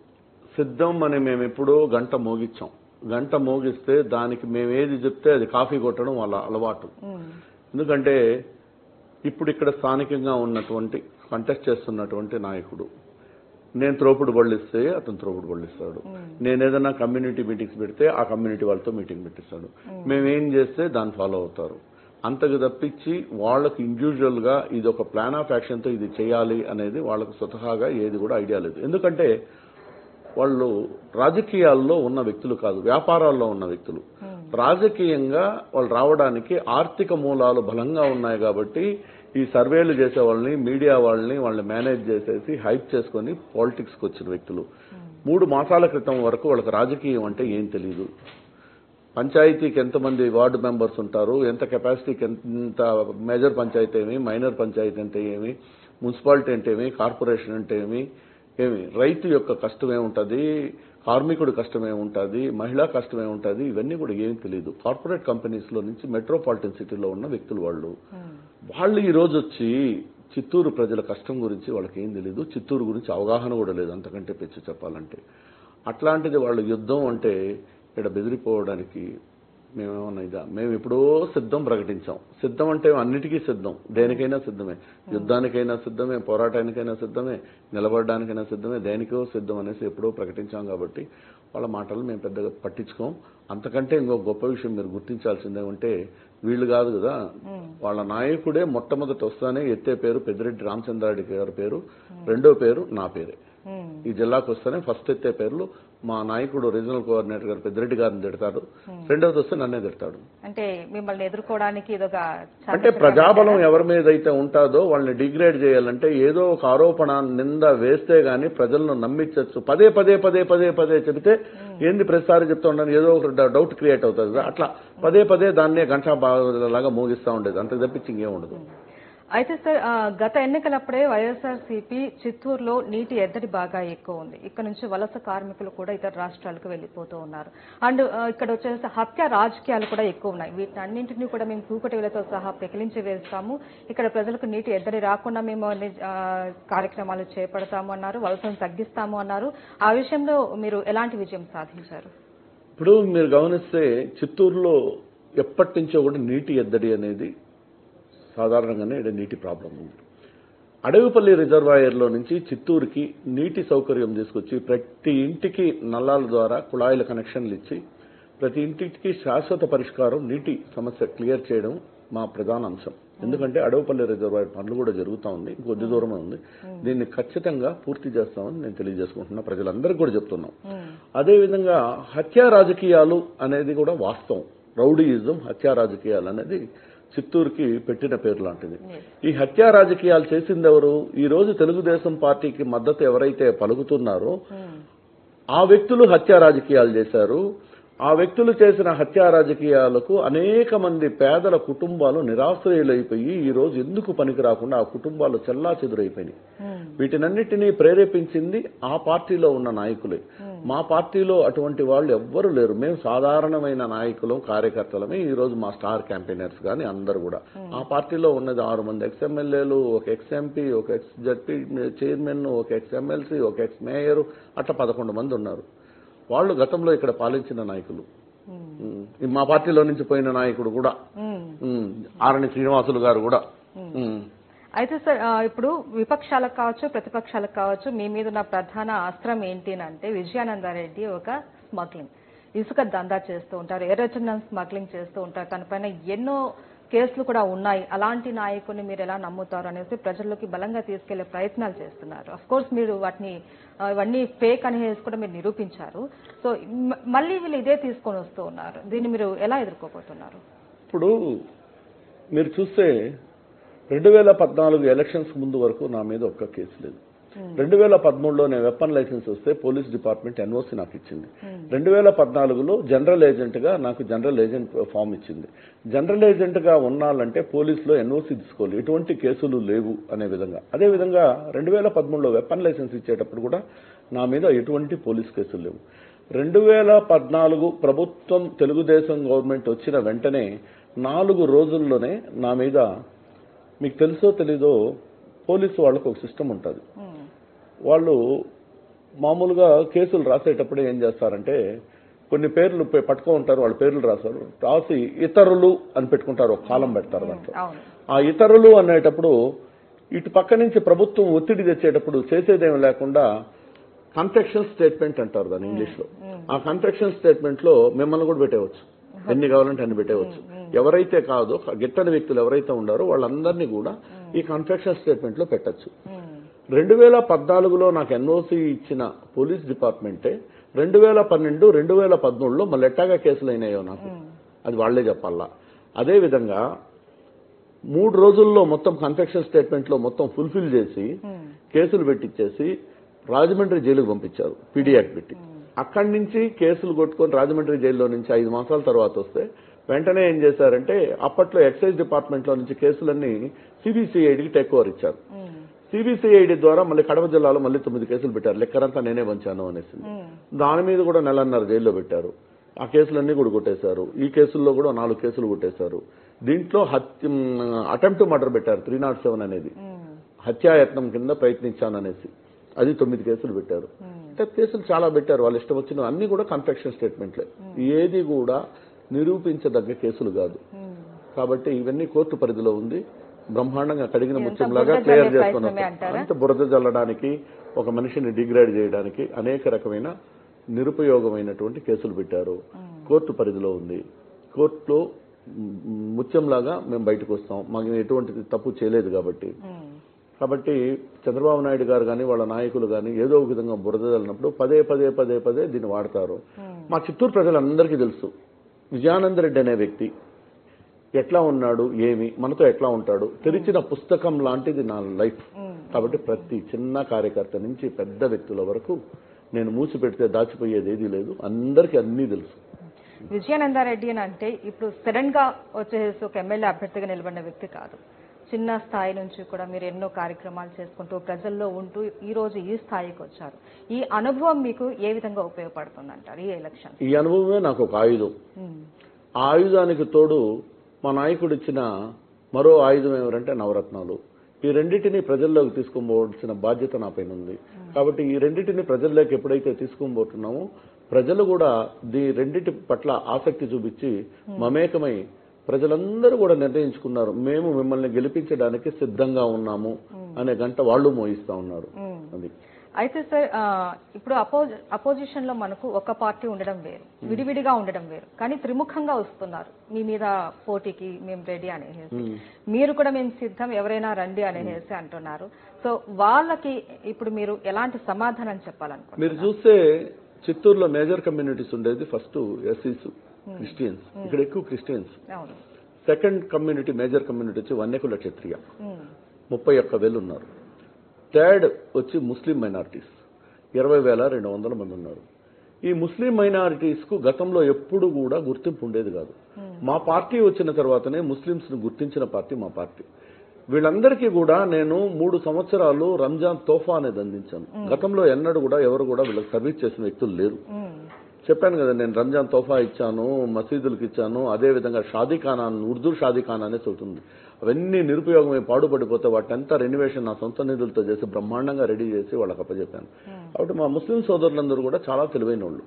సిద్ధం అని మేము ఎప్పుడో గంట మోగించాం. గంట మోగిస్తే దానికి మేము ఏది చెప్తే అది కాఫీ కొట్టడం వాళ్ళ అలవాటు. ఎందుకంటే ఇప్పుడు ఇక్కడ స్థానికంగా ఉన్నటువంటి కంటెస్ట్ చేస్తున్నటువంటి నాయకుడు, నేను త్రోపుడు బళ్ళిస్తే అతను త్రోపుడు బళ్ళిస్తాడు, నేను ఏదైనా కమ్యూనిటీ మీటింగ్స్ పెడితే ఆ కమ్యూనిటీ వాళ్ళతో మీటింగ్ పెట్టిస్తాడు, మేమేం చేస్తే దాన్ని ఫాలో అవుతారు. అంతకు తప్పించి వాళ్ళకి ఇండివిజువల్ గా ఇది ఒక ప్లాన్ ఆఫ్ యాక్షన్తో ఇది చేయాలి అనేది వాళ్ళకు స్వతహాగా ఏది కూడా ఐడియా లేదు. ఎందుకంటే వాళ్ళు రాజకీయాల్లో ఉన్న వ్యక్తులు కాదు, వ్యాపారాల్లో ఉన్న వ్యక్తులు. రాజకీయంగా వాళ్ళు రావడానికి ఆర్థిక మూలాలు బలంగా ఉన్నాయి కాబట్టి ఈ సర్వేలు చేసే వాళ్ళని, మీడియా వాళ్ళని వాళ్ళని మేనేజ్ చేసేసి హైప్ చేసుకుని పాలిటిక్స్కి వచ్చిన వ్యక్తులు. మూడు మాసాల క్రితం వరకు వాళ్ళకి రాజకీయం అంటే ఏం తెలియదు. పంచాయతీకి ఎంతమంది వార్డు మెంబర్స్ ఉంటారు, ఎంత కెపాసిటీకి ఎంత, మేజర్ పంచాయతీ ఏమి, మైనర్ పంచాయతీ అంటే ఏమి, మున్సిపాలిటీ అంటే ఏమి, కార్పొరేషన్ అంటే ఏమి, ఏమి రైతు యొక్క కష్టమే ఉంటుంది, కార్మికుడి కష్టమే ఉంటుంది, మహిళా కష్టమే ఉంటుంది, ఇవన్నీ కూడా ఏమీ తెలియదు. కార్పొరేట్ కంపెనీస్లో నుంచి మెట్రోపాలిటన్ సిటీలో ఉన్న వ్యక్తులు వాళ్ళు. వాళ్ళు ఈ రోజు వచ్చి చిత్తూరు ప్రజల కష్టం గురించి వాళ్ళకి ఏం తెలియదు, చిత్తూరు గురించి అవగాహన కూడా లేదు అంతకంటే పెంచి చెప్పాలంటే. అట్లాంటిది వాళ్ళు యుద్ధం అంటే ఇక్కడ బెదిరిపోవడానికి మేమేమన్నా ఇదా? మేము ఎప్పుడో సిద్ధం ప్రకటించాం. సిద్ధం అంటే అన్నిటికీ సిద్ధం, దేనికైనా సిద్ధమే, యుద్ధానికైనా సిద్ధమే, పోరాటానికైనా సిద్ధమే, నిలబడడానికైనా సిద్ధమే, దేనికో సిద్ధం అనేసి ఎప్పుడో ప్రకటించాం. కాబట్టి వాళ్ళ మాటలు మేము పెద్దగా పట్టించుకోం. అంతకంటే ఇంకో గొప్ప విషయం మీరు గుర్తించాల్సిందే ఉంటే, వీళ్ళు కాదు కదా, వాళ్ళ నాయకుడే మొట్టమొదటి వస్తానే ఎత్తే పేరు పెద్దిరెడ్డి రామచంద్రారెడ్డి గారి పేరు, రెండో పేరు నా పేరే. ఈ జిల్లాకు వస్తేనే ఫస్ట్ ఎత్తే పేర్లు మా నాయకుడు రీజనల్ కోఆర్డినేటర్ గారు పెద్దిరెడ్డి గారిని తిడతాడు, రెండవది వస్తే నన్నే తిడతాడు. అంటే మిమ్మల్ని ఎదుర్కోవడానికి ఇదొక అంటే ప్రజాబలం ఎవరి మీద అయితే ఉంటుందో వాళ్ళని డిగ్రేడ్ చేయాలంటే ఏదో ఒక ఆరోపణ నింద వేస్తే గానీ ప్రజలను నమ్మించచ్చు. పదే పదే పదే పదే పదే చెబితే ఏంది ప్రతిసారి చెప్తా ఉండని ఏదో ఒక డౌట్ క్రియేట్ అవుతుంది కదా, అట్లా పదే పదే దాన్నే గంటా లాగా మోగిస్తూ ఉండేది, అంతకు తప్పించి ఇంకేం ఉండదు. అయితే సార్, గత ఎన్నికలప్పుడే వైఎస్ఆర్సీపీ చిత్తూరులో నీటి ఎద్దడి బాగా ఎక్కువ ఉంది. ఇక్కడ నుంచి వలస కార్మికులు కూడా ఇతర రాష్ట్రాలకు వెళ్లిపోతూ ఉన్నారు. అండ్ ఇక్కడ వచ్చేసి హత్య రాజకీయాలు కూడా ఎక్కువ ఉన్నాయి. వీటన్నింటినీ కూడా మేము కూకటి వేలతో సహా పెకిలించి వేస్తాము, ఇక్కడ ప్రజలకు నీటి ఎద్దడి రాకుండా మేము కార్యక్రమాలు చేపడతాము అన్నారు, వలసను తగ్గిస్తాము అన్నారు. ఆ విషయంలో మీరు ఎలాంటి విజయం సాధించారు? ఇప్పుడు మీరు గమనిస్తే చిత్తూరులో ఎప్పటి నుంచో కూడా నీటి ఎద్దడి అనేది సాధారణంగానే ఇక్కడ నీటి ప్రాబ్లం ఉంది. అడవిపల్లి రిజర్వాయర్లో నుంచి చిత్తూరుకి నీటి సౌకర్యం తీసుకొచ్చి ప్రతి ఇంటికి నల్లాల ద్వారా కుళాయిల కనెక్షన్లు ఇచ్చి ప్రతి ఇంటికి శాశ్వత పరిష్కారం నీటి సమస్య క్లియర్ చేయడం మా ప్రధాన అంశం. ఎందుకంటే అడవిపల్లి రిజర్వాయర్ పనులు కూడా జరుగుతూ ఉంది, కొద్ది దూరమే ఉంది. దీన్ని ఖచ్చితంగా పూర్తి చేస్తామని నేను తెలియజేసుకుంటున్నా, ప్రజలందరికీ కూడా చెప్తున్నాం. అదేవిధంగా హత్యా రాజకీయాలు అనేది కూడా వాస్తవం. రౌడీయిజం, హత్యా రాజకీయాలు అనేది చిత్తూరుకి పెట్టిన పేరు లాంటిది. ఈ హత్యా రాజకీయాలు చేసింది ఎవరు? ఈ రోజు తెలుగుదేశం పార్టీకి మద్దతు ఎవరైతే పలుకుతున్నారో ఆ వ్యక్తులు హత్యా రాజకీయాలు చేశారు. ఆ వ్యక్తులు చేసిన హత్యా రాజకీయాలకు అనేక మంది పేదల కుటుంబాలు నిరాశ్రయులైపోయి ఈ రోజు ఎందుకు పనికి రాకుండా ఆ కుటుంబాలు చెల్లా చెదురైపోయినాయి. వీటినన్నిటినీ ప్రేరేపించింది ఆ పార్టీలో ఉన్న నాయకులే. మా పార్టీలో అటువంటి వాళ్ళు ఎవ్వరు లేరు. మేము సాధారణమైన నాయకులం, కార్యకర్తలమే. ఈ రోజు మా స్టార్ క్యాంపెయినర్స్ గాని అందరూ కూడా ఆ పార్టీలో ఉన్నది ఆరు మంది ఎక్స్ ఎమ్మెల్యేలు, ఒక ఎక్స్ ఎంపీ, ఒక ఎక్స్ జడ్పీ చైర్మన్, ఒక ఎక్స్ ఎమ్మెల్సీ, ఒక ఎక్స్ మేయర్, అట్లా పదకొండు మంది ఉన్నారు. వాళ్ళు గతంలో ఇక్కడ పాలించిన నాయకులు. మా పార్టీలో నుంచి పోయిన నాయకుడు కూడా ఆరణి శ్రీనివాసులు గారు కూడా. అయితే సార్ ఇప్పుడు విపక్షాలకు కావచ్చు, ప్రతిపక్షాలకు కావచ్చు, మీ మీద ఉన్న ప్రధాన అస్త్రం ఏంటి అంటే విజయానందరెడ్డి ఒక స్మగ్లింగ్, ఇసుక దందా చేస్తూ ఉంటారు, ఎర్రచందనం స్మగ్లింగ్ చేస్తూ ఉంటారు, తన పైన ఎన్నో కేసులు కూడా ఉన్నాయి. అలాంటి నాయకుడిని మీరు ఎలా నమ్ముతారు అనేసి ప్రజల్లోకి బలంగా తీసుకెళ్లే ప్రయత్నాలు చేస్తున్నారు. అఫ్ కోర్స్ మీరు వాటిని ఇవన్నీ ఫేక్ అనేసి కూడా మీరు నిరూపించారు. సో మళ్ళీ వీళ్ళు ఇదే తీసుకొని వస్తూ ఉన్నారు. దీన్ని మీరు ఎలా ఎదుర్కోబోతున్నారు? ఇప్పుడు మీరు చూస్తే రెండు వేల పద్నాలుగు ఎలక్షన్స్ ముందు వరకు నా మీద ఒక్క కేసు లేదు. రెండు వేల పదమూడులో నేను వెపన్ లైసెన్స్ వస్తే పోలీస్ డిపార్ట్మెంట్ ఎన్ఓసి నాకు ఇచ్చింది. రెండు వేల పద్నాలుగులో జనరల్ ఏజెంట్ గా నాకు జనరల్ ఏజెంట్ ఫామ్ ఇచ్చింది. జనరల్ ఏజెంట్ గా ఉన్నాలంటే పోలీసులో ఎన్ఓసి తీసుకోవాలి, ఎటువంటి కేసులు లేవు అనే విధంగా. అదేవిధంగా రెండు వేల పదమూడులో వెపన్ లైసెన్స్ ఇచ్చేటప్పుడు కూడా నా మీద ఎటువంటి పోలీస్ కేసులు లేవు. రెండు వేల పద్నాలుగు ప్రభుత్వం తెలుగుదేశం గవర్నమెంట్ వచ్చిన వెంటనే నాలుగు రోజుల్లోనే నా మీద, మీకు తెలుసో తెలీదో, పోలీసు వాళ్ళకు ఒక సిస్టమ్ ఉంటుంది. వాళ్ళు మామూలుగా కేసులు రాసేటప్పుడే ఏం చేస్తారంటే కొన్ని పేర్లు పట్టుకో ఉంటారు, వాళ్ళ పేర్లు రాస్తారు, రాసి ఇతరులు అని పెట్టుకుంటారు, ఒక కాలం పెడతారు దాంట్లో. ఆ ఇతరులు అనేటప్పుడు ఇటు పక్క నుంచి ప్రభుత్వం ఒత్తిడి తెచ్చేటప్పుడు చేసేదేమి లేకుండా కన్ఫెక్షన్ స్టేట్మెంట్ అంటారు దాన్ని ఇంగ్లీష్ లో. ఆ కన్ఫెక్షన్ స్టేట్మెంట్ లో మిమ్మల్ని కూడా పెట్టేవచ్చు, ఎన్ని కావాలంటే అన్ని పెట్టేవచ్చు. ఎవరైతే కాదో గిట్టని వ్యక్తులు ఎవరైతే ఉండారో వాళ్ళందరినీ కూడా ఈ కన్ఫెక్షన్ స్టేట్మెంట్ లో పెట్టచ్చు. రెండు వేల పద్నాలుగులో నాకు ఎన్ఓసి ఇచ్చిన పోలీస్ డిపార్ట్మెంటే రెండు వేల పన్నెండు రెండు వేల పదమూడులో మళ్ళీ ఎట్టాగా కేసులు అయినాయో నాకు అది వాళ్లే చెప్పాలా. అదేవిధంగా మూడు రోజుల్లో మొత్తం కన్ఫెక్షన్ స్టేట్మెంట్ లో మొత్తం ఫుల్ఫిల్ చేసి కేసులు పెట్టించేసి రాజమండ్రి జైలుకు పంపించారు పీడీ యాక్ట్ పెట్టి. అక్కడి నుంచి కేసులు కొట్టుకొని రాజమండ్రి జైల్లో నుంచి ఐదు మాసాల తర్వాత వస్తే వెంటనే ఏం చేశారంటే అప్పట్లో ఎక్సైజ్ డిపార్ట్మెంట్ లో నుంచి కేసులన్నీ సిబిసిఐడికి టేక్ ఓవర్ ఇచ్చారు. సిబిసిఐడి ద్వారా మళ్ళీ కడప జిల్లాలో మళ్ళీ తొమ్మిది కేసులు పెట్టారు, లెక్కరంతా నేనే పంచాను అనేసి. దాని మీద కూడా నెలన్నర జైల్లో పెట్టారు. ఆ కేసులన్నీ కూడా కొట్టేశారు. ఈ కేసుల్లో కూడా నాలుగు కేసులు కొట్టేశారు. దీంట్లో హత్య అటెంప్ట్ మర్డర్ పెట్టారు, త్రీ నాట్ సెవెన్ అనేది హత్యాయత్నం కింద ప్రయత్నించాననేసి, అది తొమ్మిది కేసులు పెట్టారు. అంటే కేసులు చాలా పెట్టారు, వాళ్ళు ఇష్టం వచ్చిన అన్ని కూడా కన్ఫెక్షన్ స్టేట్మెంట్లే, ఏది కూడా నిరూపించదగ్గ కేసులు కాదు. కాబట్టి ఇవన్నీ కోర్టు పరిధిలో ఉంది. బ్రహ్మాండంగా కడిగిన ముత్యంలాగా క్లియర్ చేస్తున్నారు. అంత బురద జల్లడానికి, ఒక మనిషిని డిగ్రేడ్ చేయడానికి అనేక రకమైన నిరుపయోగమైనటువంటి కేసులు పెట్టారు. కోర్టు పరిధిలో ఉంది. కోర్టులో ముత్యంలాగా మేము బయటకు వస్తాం, మాకు ఎటువంటి తప్పు చేయలేదు కాబట్టి. కాబట్టి చంద్రబాబు నాయుడు గారు కానీ వాళ్ళ నాయకులు కానీ ఏదో ఒక విధంగా బురద జల్లినప్పుడు పదే పదే పదే పదే దీన్ని వాడతారు. మా చిత్తూరు ప్రజలందరికీ తెలుసు విజయానందరెడ్డి అనే వ్యక్తి ఎట్లా ఉన్నాడు, ఏమి మనతో ఎట్లా ఉంటాడు, తెరిచిన పుస్తకం లాంటిది నా లైఫ్. కాబట్టి ప్రతి చిన్న కార్యకర్త నుంచి పెద్ద వ్యక్తుల వరకు నేను మూసి పెడితే దాచిపోయేది ఏదీ లేదు, అందరికీ అన్నీ తెలుసు. విజయానందరెడ్డి అని అంటే ఇప్పుడు సడన్ గా వచ్చేసి ఒక ఎమ్మెల్యే అభ్యర్థిగా నిలబడిన వ్యక్తి కాదు. చిన్న స్థాయి నుంచి కూడా మీరు ఎన్నో కార్యక్రమాలు చేసుకుంటూ ప్రజల్లో ఉంటూ ఈ రోజు ఈ స్థాయికి వచ్చారు. ఈ అనుభవం మీకు ఏ విధంగా ఉపయోగపడుతుందంటారు ఈ ఎలక్షన్? ఈ అనుభవమే నాకు ఒక ఆయుధం. ఆ ఆయుధానికి తోడు మా నాయకుడు ఇచ్చిన మరో ఆయుధం ఏమిటంటే నవరత్నాలు. ఈ రెండింటిని ప్రజల్లోకి తీసుకుపోవాల్సిన బాధ్యత నా పైన ఉంది. కాబట్టి ఈ రెండింటిని ప్రజల్లోకి ఎప్పుడైతే తీసుకుపోతున్నామో ప్రజలు కూడా దీ రెండింటి పట్ల ఆసక్తి చూపించి మమేకమై ప్రజలందరూ కూడా నిర్ణయించుకున్నారు, మేము మిమ్మల్ని గెలిపించడానికి సిద్ధంగా ఉన్నాము అనే గంట వాళ్ళు మోయిస్తా ఉన్నారు. అది అయితే సార్ ఇప్పుడు అపోజి అపోజిషన్ లో మనకు ఒక పార్టీ ఉండడం వేరు, విడివిడిగా ఉండడం వేరు, కానీ త్రిముఖంగా వస్తున్నారు. మీ మీద పోటీకి మేము రెడీ అనేసి, మీరు కూడా మేము సిద్ధం, ఎవరైనా రండి అనేసి అంటున్నారు. సో వాళ్ళకి ఇప్పుడు మీరు ఎలాంటి సమాధానం చెప్పాలనుకుంటున్నారు? మీరు చూస్తే చిత్తూరులో మేజర్ కమ్యూనిటీస్ ఉండేది ఫస్ట్ ఎస్సీస్, క్రిస్టియన్స్. ఇక్కడ ఎక్కువ Christians. Second community major community వచ్చి వన్యకుల క్షత్రియ ముప్పై ఒక్క వేలు ఉన్నారు. థర్డ్ వచ్చి ముస్లిం మైనారిటీస్ ఇరవై వేల రెండు వందల మంది ఉన్నారు. ఈ ముస్లిం మైనారిటీస్ కు గతంలో ఎప్పుడు కూడా గుర్తింపు ఉండేది కాదు. మా పార్టీ వచ్చిన తర్వాతనే ముస్లింస్ ను గుర్తించిన పార్టీ మా పార్టీ. వీళ్ళందరికీ కూడా నేను మూడు సంవత్సరాలు రంజాన్ తోఫా అనేది అందించాను. గతంలో ఎన్నడూ కూడా ఎవరు కూడా వీళ్ళకి సర్వీస్ చేసిన వ్యక్తులు లేరు. చెప్పాను కదా, నేను రంజాన్ తోఫా ఇచ్చాను, మసీదులకు ఇచ్చాను. అదేవిధంగా షాదీఖానా, ఉర్దూ షాదీఖానా అనేది అవుతుంది. అవన్నీ నిరుపయోగమై పాడుపడిపోతే వాటినంతా రెన్యువేషన్ నా సొంత నిధులతో చేసి బ్రహ్మాండంగా రెడీ చేసి వాళ్ళకి అప్పచెప్పాను. కాబట్టి మా ముస్లిం సోదరులందరూ కూడా చాలా తెలివైన వాళ్ళు.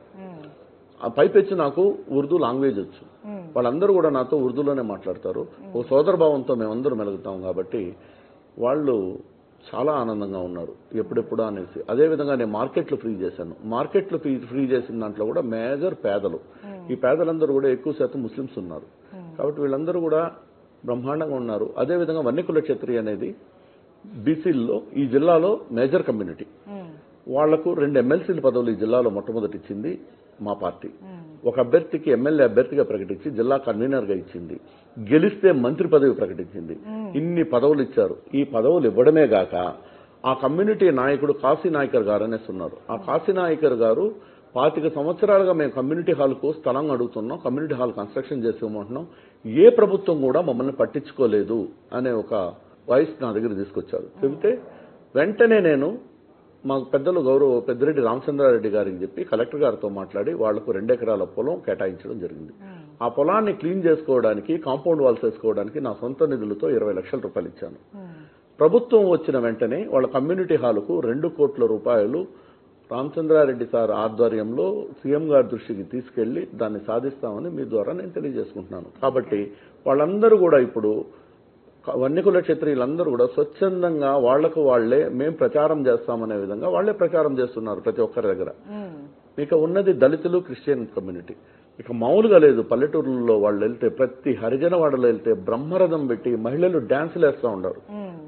ఆ పైపెచ్చి నాకు ఉర్దూ లాంగ్వేజ్ వచ్చు. వాళ్ళందరూ కూడా నాతో ఉర్దూలోనే మాట్లాడతారు. ఓ సోదరభావంతో మేమందరూ మెలుగుతాం. కాబట్టి వాళ్ళు చాలా ఆనందంగా ఉన్నారు ఎప్పుడెప్పుడు అనేసి. అదేవిధంగా నేను మార్కెట్లు ఫ్రీ చేశాను. మార్కెట్లు ఫ్రీ ఫ్రీ చేసిన దాంట్లో కూడా మేజర్ పేదలు. ఈ పేదలందరూ కూడా ఎక్కువ శాతం ముస్లింస్ ఉన్నారు. కాబట్టి వీళ్ళందరూ కూడా బ్రహ్మాండంగా ఉన్నారు. అదేవిధంగా వన్యకుల క్షత్రియ అనేది బీసీల్లో ఈ జిల్లాలో మేజర్ కమ్యూనిటీ. వాళ్లకు రెండు ఎమ్మెల్సీల పదవులు ఈ జిల్లాలో మొట్టమొదటి ఇచ్చింది మా పార్టీ. ఒక అభ్యర్థికి ఎమ్మెల్యే అభ్యర్థిగా ప్రకటించి జిల్లా కన్వీనర్ గా ఇచ్చింది. గెలిస్తే మంత్రి పదవి ప్రకటించింది. ఇన్ని పదవులు ఇచ్చారు. ఈ పదవులు ఇవ్వడమే గాక ఆ కమ్యూనిటీ నాయకుడు కాశీ నాయకర్ గారు అనేసి ఉన్నారు. ఆ కాశీ నాయకర్ గారు పాతిక సంవత్సరాలుగా మేము కమ్యూనిటీ హాల్కు స్థలం అడుగుతున్నాం, కమ్యూనిటీ హాల్ కన్స్ట్రక్షన్ చేసేమంటున్నాం, ఏ ప్రభుత్వం కూడా మమ్మల్ని పట్టించుకోలేదు అనే ఒక వాయిస్ నా దగ్గర తీసుకొచ్చారు. చెబితే వెంటనే నేను మా పెద్దలు గౌరవ పెద్దిరెడ్డి రామచంద్రారెడ్డి గారికి చెప్పి కలెక్టర్ గారితో మాట్లాడి వాళ్లకు రెండెకరాల పొలం కేటాయించడం జరిగింది. ఆ పొలాన్ని క్లీన్ చేసుకోవడానికి, కాంపౌండ్ వాల్స్ వేసుకోవడానికి నా సొంత నిధులతో ఇరవై లక్షల రూపాయలు ఇచ్చాను. ప్రభుత్వం వచ్చిన వెంటనే వాళ్ళ కమ్యూనిటీ హాలుకు రెండు కోట్ల రూపాయలు రామచంద్రారెడ్డి సార్ ఆధ్వర్యంలో సీఎం గారి దృష్టికి తీసుకెళ్లి దాన్ని సాధిస్తామని మీ ద్వారా నేను తెలియజేసుకుంటున్నాను. కాబట్టి వాళ్ళందరూ కూడా ఇప్పుడు వన్యకుల క్షత్రియులందరూ కూడా స్వచ్ఛందంగా వాళ్లకు వాళ్లే మేం ప్రచారం చేస్తామనే విధంగా వాళ్లే ప్రచారం చేస్తున్నారు ప్రతి ఒక్కరి దగ్గర. ఇక ఉన్నది దళితులు, క్రిస్టియన్ కమ్యూనిటీ. ఇక మామూలుగా లేదు. పల్లెటూరులో వాళ్ళు వెళ్తే, ప్రతి హరిజన వాడలో వెళ్తే బ్రహ్మరథం పెట్టి మహిళలు డాన్సులు వేస్తూ ఉంటారు.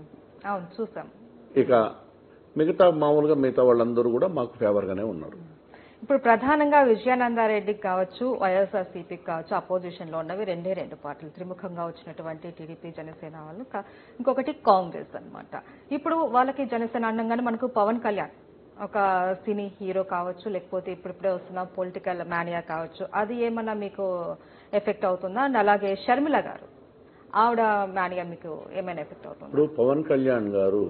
ఇక మిగతా మామూలుగా మిగతా వాళ్ళందరూ కూడా మాకు ఫేవర్ గానే ఉన్నారు. ఇప్పుడు ప్రధానంగా విజయానందారెడ్డికి కావచ్చు, వైఎస్ఆర్సీపీకి కావచ్చు, అపోజిషన్ లో ఉన్నవి రెండే రెండు పార్టీలు, త్రిముఖంగా వచ్చినటువంటి టీడీపీ, జనసేన వాళ్ళు, ఇంకొకటి కాంగ్రెస్ అన్నమాట. ఇప్పుడు వాళ్ళకి జనసేన అనగానే మనకు పవన్ కళ్యాణ్ ఒక సినీ హీరో కావచ్చు, లేకపోతే ఇప్పుడిప్పుడే వస్తున్న పొలిటికల్ మానియా కావచ్చు, అది ఏమన్నా మీకు ఎఫెక్ట్ అవుతుందా? అండ్ అలాగే షర్మిల గారు, ఆవిడ మానియా మీకు ఏమైనా ఎఫెక్ట్ అవుతుందా? ఇప్పుడు పవన్ కళ్యాణ్ గారు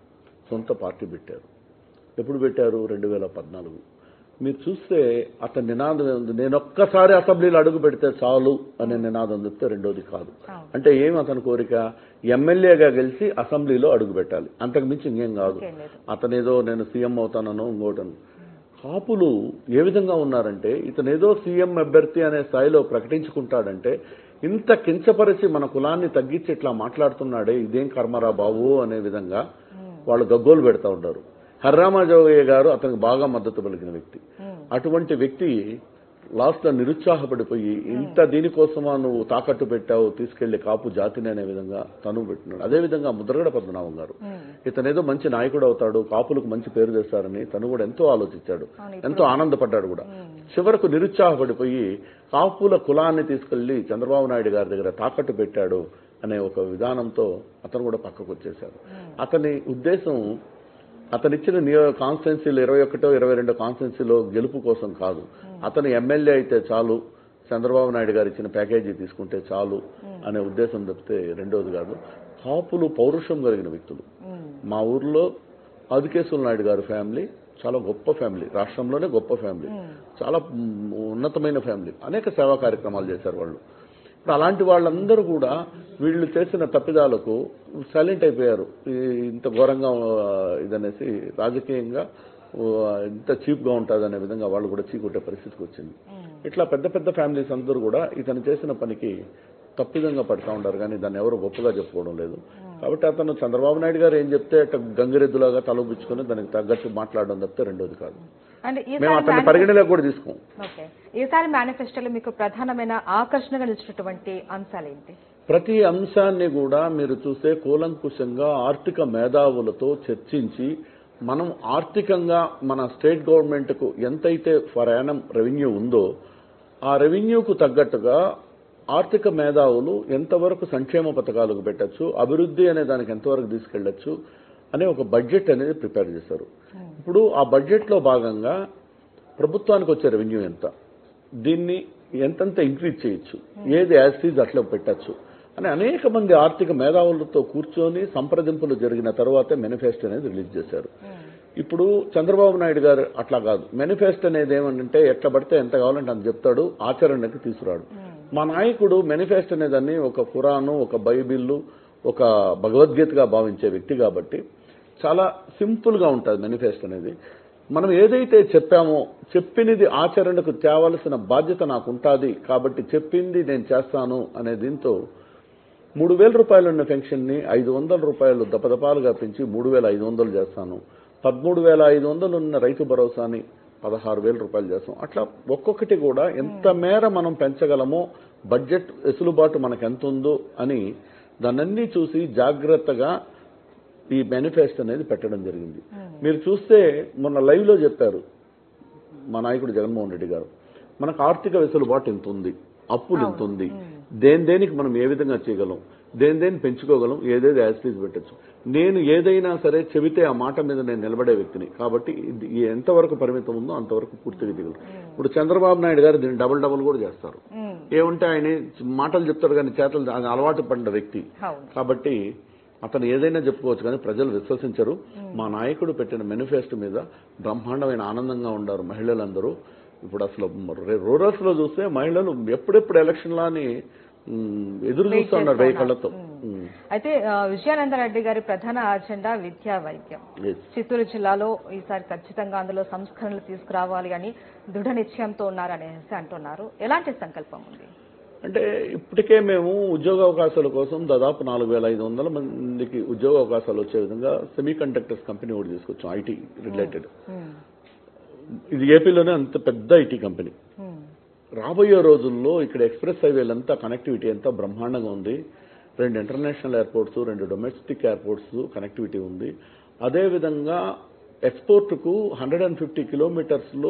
సొంత పార్టీ పెట్టారు. ఎప్పుడు పెట్టారు? రెండు వేల పద్నాలుగు. మీరు చూస్తే అతని నినాదం ఉంది, నేను ఒక్కసారి అసెంబ్లీలో అడుగు పెడితే చాలు అనే నినాదం చెప్తే రెండోది కాదు. అంటే ఏమి అతని కోరిక? ఎమ్మెల్యేగా గెలిచి అసెంబ్లీలో అడుగు పెట్టాలి, అంతకు మించి ఇంకేం కాదు. అతనేదో నేను సీఎం అవుతానో ఇంకోటను. కాపులు ఏ విధంగా ఉన్నారంటే, ఇతనేదో సీఎం అభ్యర్థి అనే స్థాయిలో ప్రకటించుకుంటాడంటే, ఇంత కించపరిచి మన కులాన్ని తగ్గించి ఇట్లా మాట్లాడుతున్నాడే, ఇదేం కర్మరా బాబు అనే విధంగా వాళ్ళు గగ్గోలు పెడతా ఉంటారు. హర్రామాజోగయ్య గారు అతనికి బాగా మద్దతు పలికిన వ్యక్తి. అటువంటి వ్యక్తి లాస్ట్ లో నిరుత్సాహపడిపోయి, ఇంత దీనికోసమా నువ్వు తాకట్టు పెట్టావు తీసుకెళ్లి కాపు జాతిని అనే విధంగా తను పెట్టినాడు. అదేవిధంగా ముద్రగడ పద్మనాభం గారు, ఇతనేదో మంచి నాయకుడు అవుతాడు, కాపులకు మంచి పేరు తెస్తారని తను కూడా ఎంతో ఆలోచించాడు, ఎంతో ఆనందపడ్డాడు కూడా. చివరకు నిరుత్సాహపడిపోయి కాపుల కులాన్ని తీసుకెళ్లి చంద్రబాబు నాయుడు గారి దగ్గర తాకట్టు పెట్టాడు అనే ఒక విధానంతో అతను కూడా పక్కకు వచ్చేశాడు. అతని ఉద్దేశం అతనిచ్చిన నియో కాన్స్టిట్యున్సీలు ఇరవై ఒకటో ఇరవై రెండో కాన్స్టిట్యున్సీలో గెలుపు కోసం కాదు. అతను ఎమ్మెల్యే అయితే చాలు, చంద్రబాబు నాయుడు గారు ఇచ్చిన ప్యాకేజీ తీసుకుంటే చాలు అనే ఉద్దేశం తప్పితే రెండోది కాదు. కాపులు పౌరుషం కలిగిన వ్యక్తులు. మా ఊర్లో ఆదికేశ్వర నాయుడు గారి ఫ్యామిలీ చాలా గొప్ప ఫ్యామిలీ, రాష్ట్రంలోనే గొప్ప ఫ్యామిలీ, చాలా ఉన్నతమైన ఫ్యామిలీ. అనేక సేవా కార్యక్రమాలు చేశారు వాళ్ళు. ఇప్పుడు అలాంటి వాళ్ళందరూ కూడా వీళ్ళు చేసిన తప్పిదాలకు సైలెంట్ అయిపోయారు. ఇంత ఘోరంగా ఇదనేసి రాజకీయంగా ఇంత చీప్ గా ఉంటుందనే విధంగా వాళ్ళు కూడా చీకొట్టే పరిస్థితికి వచ్చింది. ఇట్లా పెద్ద పెద్ద ఫ్యామిలీస్ అందరూ కూడా ఇతను చేసిన పనికి తప్పిదంగా పడుతూ ఉంటారు, కానీ దాన్ని ఎవరు గొప్పగా చెప్పుకోవడం లేదు. కాబట్టి అతను చంద్రబాబు నాయుడు గారు ఏం చెప్తే గంగిరెద్దులాగా తలబుచ్చుకొని దానికి తగ్గట్టు మాట్లాడడం తప్పితే రెండోది కాదు. మేము అతన్ని పరిగణలోకి కూడా తీసుకోం. ఈసారి మేనిఫెస్టోలో మీకు ప్రధానమైన ఆకర్షణగా నిలిచినటువంటి అంశాలు ఏంటి? ప్రతి అంశాన్ని కూడా మీరు చూస్తే కూలంకుషంగా ఆర్థిక మేధావులతో చర్చించి, మనం ఆర్థికంగా మన స్టేట్ గవర్నమెంట్ కు ఎంతైతే ఫర్ యానం రెవెన్యూ ఉందో ఆ రెవెన్యూకు తగ్గట్టుగా ఆర్థిక మేధావులు ఎంతవరకు సంక్షేమ పథకాలకు పెట్టచ్చు, అభివృద్ధి అనే దానికి ఎంతవరకు తీసుకెళ్లొచ్చు అనే ఒక బడ్జెట్ అనేది ప్రిపేర్ చేశారు. ఇప్పుడు ఆ బడ్జెట్లో భాగంగా ప్రభుత్వానికి వచ్చే రెవెన్యూ ఎంత, దీన్ని ఎంతంత ఇంక్రీజ్ చేయొచ్చు, ఏది యాజ్ ఈజ్ అట్లా పెట్టచ్చు అని అనేక మంది ఆర్థిక మేధావులతో కూర్చొని సంప్రదింపులు జరిగిన తర్వాతే మేనిఫెస్టో అనేది రిలీజ్ చేశారు. ఇప్పుడు చంద్రబాబు నాయుడు గారు అట్లా కాదు, మేనిఫెస్టో అనేది ఏమంటే ఎట్లా పడితే ఎంత కావాలంటే అంత చెప్తాడు, ఆచరణకి తీసుకురాడు. మా నాయకుడు మేనిఫెస్టో అనేదాన్ని ఒక ఖురాను, ఒక బైబిల్, ఒక భగవద్గీతగా భావించే వ్యక్తి కాబట్టి చాలా సింపుల్ గా ఉంటుంది మేనిఫెస్టో అనేది. మనం ఏదైతే చెప్పామో చెప్పినది ఆచరణకు తేవలసిన బాధ్యత నాకు ఉంటుంది కాబట్టి చెప్పింది నేను చేస్తాను అనే దీంతో మూడు వేల రూపాయలు ఉన్న పెన్షన్ ని ఐదు వందల రూపాయలు దపదపాలుగా పెంచి మూడు వేల ఐదు వందలు చేస్తాను, పదమూడు వేల ఐదు వందలు ఉన్న రైతు భరోసాని పదహారు వేల రూపాయలు చేస్తాం. అట్లా ఒక్కొక్కటి కూడా ఎంత మేర మనం పెంచగలమో, బడ్జెట్ వెసులుబాటు మనకు ఎంత ఉందో అని దాన్ని చూసి జాగ్రత్తగా ఈ మేనిఫెస్టో అనేది పెట్టడం జరిగింది. మీరు చూస్తే మొన్న లైవ్ లో చెప్పారు మా నాయకుడు జగన్మోహన్ రెడ్డి గారు, మనకు ఆర్థిక వెసులుబాటు ఎంత ఉంది, అప్పులు ఎంత ఉంది, దేని దేనికి మనం ఏ విధంగా చేయగలం, దేని దేని పెంచుకోగలం, ఏదేది యాజిటీస్ పెట్టచ్చు. నేను ఏదైనా సరే చెబితే ఆ మాట మీద నేను నిలబడే వ్యక్తిని కాబట్టి ఎంతవరకు పరిమితం ఉందో అంతవరకు పూర్తిగా దిగలరు. ఇప్పుడు చంద్రబాబు నాయుడు గారు దీన్ని డబుల్ డబుల్ కూడా చేస్తారు. ఏముంటే ఆయన మాటలు చెప్తారు కానీ చేతలు అలవాటు పడిన వ్యక్తి కాబట్టి అతను ఏదైనా చెప్పుకోవచ్చు కానీ ప్రజలు విశ్వసించరు. మా నాయకుడు పెట్టిన మేనిఫెస్టో మీద బ్రహ్మాండమైన ఆనందంగా ఉన్నారు మహిళలందరూ. ఇప్పుడు అసలు రూరల్స్ లో చూస్తే మహిళలు ఎప్పుడెప్పుడు ఎలక్షన్ లాని ఎదురు చూస్తున్నారు వెయ్యి కళ్ళతో. అయితే విజయానందరెడ్డి గారి ప్రధాన అజెండా విద్యా వైద్యం. చిత్తూరు జిల్లాలో ఈసారి ఖచ్చితంగా అందులో సంస్కరణలు తీసుకురావాలి అని దృఢ నిశ్చయంతో ఉన్నారనేసి అంటున్నారు. ఎలాంటి సంకల్పం ఉంది అంటే ఇప్పటికే మేము ఉద్యోగ అవకాశాల కోసం దాదాపు నాలుగు వేల ఐదు వందల మందికి ఉద్యోగ అవకాశాలు వచ్చే విధంగా సెమీ కండక్టర్స్ కంపెనీ ఒకటి తీసుకొచ్చాం, ఐటీ రిలేటెడ్. ఇది ఏపీలోనే అంత పెద్ద ఐటీ కంపెనీ. రాబోయే రోజుల్లో ఇక్కడ ఎక్స్ప్రెస్ హైవేలంతా కనెక్టివిటీ అంతా బ్రహ్మాండంగా ఉంది. రెండు ఇంటర్నేషనల్ ఎయిర్పోర్ట్స్, రెండు డొమెస్టిక్ ఎయిర్పోర్ట్స్ కనెక్టివిటీ ఉంది. అదేవిధంగా ఎక్స్పోర్ట్ కు హండ్రెడ్ అండ్ ఫిఫ్టీ కిలోమీటర్స్ లో